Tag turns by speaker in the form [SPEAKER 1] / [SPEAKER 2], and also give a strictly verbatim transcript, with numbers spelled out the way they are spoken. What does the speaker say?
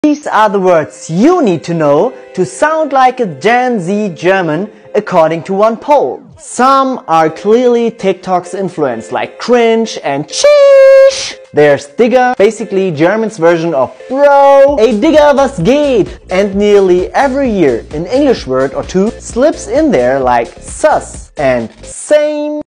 [SPEAKER 1] These are the words you need to know to sound like a Gen Z German according to one poll. Some are clearly TikTok's influence, like cringe and sheesh. There's Digga, basically German's version of bro. Ey Digga, was geht? And nearly every year an English word or two slips in there, like sus and same.